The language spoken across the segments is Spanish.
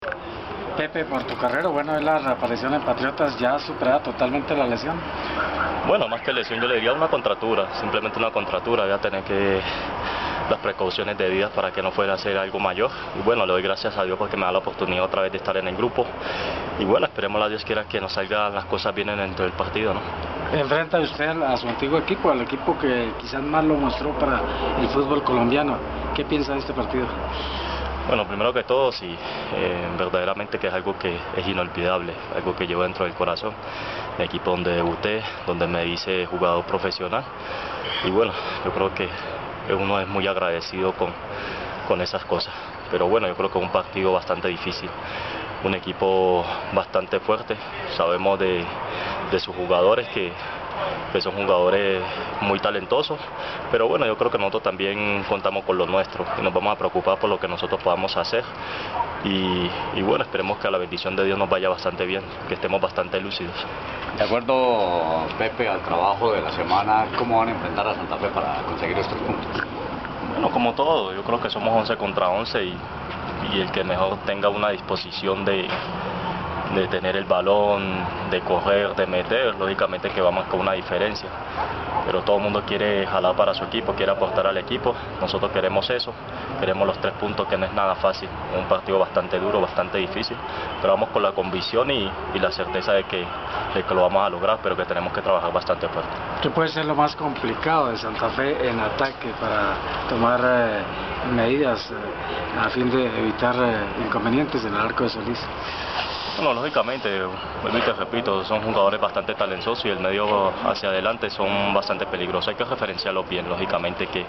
Pepe, por tu carrera, bueno, es la reaparición en Patriotas, ya superada totalmente la lesión. Bueno, más que lesión yo le diría una contractura, simplemente una contractura, voy a tener que las precauciones debidas para que no fuera a ser algo mayor. Y bueno, le doy gracias a Dios porque me da la oportunidad otra vez de estar en el grupo. Y bueno, esperemos a Dios quiera que nos salgan las cosas bien dentro del partido, ¿no? Enfrenta usted a su antiguo equipo, al equipo que quizás más lo mostró para el fútbol colombiano. ¿Qué piensa de este partido? Bueno, primero que todo, sí, verdaderamente que es algo que es inolvidable, algo que llevo dentro del corazón. El equipo donde debuté, donde me hice jugador profesional. Y bueno, yo creo que uno es muy agradecido con esas cosas. Pero bueno, yo creo que es un partido bastante difícil. Un equipo bastante fuerte, sabemos de sus jugadores que son jugadores muy talentosos, pero bueno, yo creo que nosotros también contamos con lo nuestro y nos vamos a preocupar por lo que nosotros podamos hacer y bueno, esperemos que a la bendición de Dios nos vaya bastante bien, que estemos bastante lúcidos. De acuerdo, Pepe, al trabajo de la semana, ¿cómo van a enfrentar a Santa Fe para conseguir estos puntos? Bueno, como todo, yo creo que somos 11 contra 11 y el que mejor tenga una disposición de tener el balón, de correr, de meter, lógicamente que vamos con una diferencia. Pero todo el mundo quiere jalar para su equipo, quiere aportar al equipo. Nosotros queremos eso, queremos los 3 puntos, que no es nada fácil. Es un partido bastante duro, bastante difícil, pero vamos con la convicción y la certeza de que lo vamos a lograr, pero que tenemos que trabajar bastante fuerte. ¿Qué puede ser lo más complicado de Santa Fe en ataque para tomar medidas a fin de evitar inconvenientes en el arco de Solís? Bueno, lógicamente, vuelvo y te repito, son jugadores bastante talentosos y el medio hacia adelante son bastante peligrosos. Hay que referenciarlos bien, lógicamente que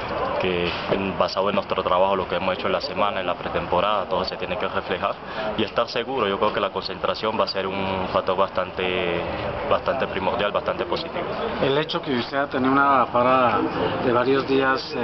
basado en nuestro trabajo, lo que hemos hecho en la semana, en la pretemporada, todo se tiene que reflejar y estar seguro. Yo creo que la concentración va a ser un factor bastante primordial, bastante positivo. El hecho que usted ha tenido una parada de varios días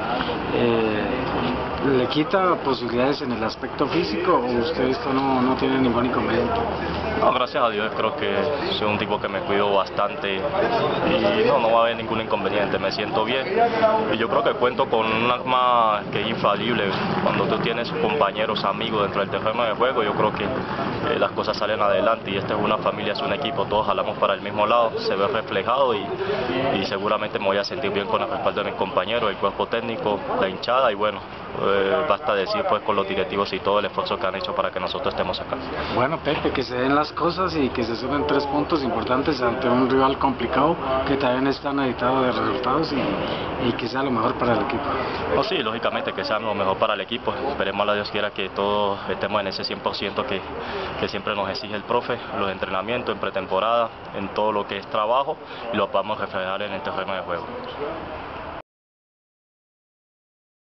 ¿le quita posibilidades en el aspecto físico o usted esto no tiene ningún inconveniente? No, gracias a Dios creo que soy un tipo que me cuido bastante y no va a haber ningún inconveniente, me siento bien y yo creo que cuento con un arma que es infalible. Cuando tú tienes compañeros, amigos dentro del terreno de juego, yo creo que las cosas salen adelante y esta es una familia, es un equipo, todos jalamos para el mismo lado, se ve reflejado y seguramente me voy a sentir bien con el respaldo de mis compañeros, el cuerpo técnico, la hinchada y bueno, basta decir pues con los directivos y todo el esfuerzo que han hecho para que nosotros estemos acá. Bueno, Pepe, que se den las cosas y que se sumen 3 puntos importantes ante un rival complicado que también está editado de resultados y que sea lo mejor para el equipo. Oh, sí, lógicamente que sea lo mejor para el equipo. Esperemos a Dios quiera que todos estemos en ese 100% que siempre nos exige el profe, los entrenamientos en pretemporada, en todo lo que es trabajo y lo podamos reflejar en el terreno de juego.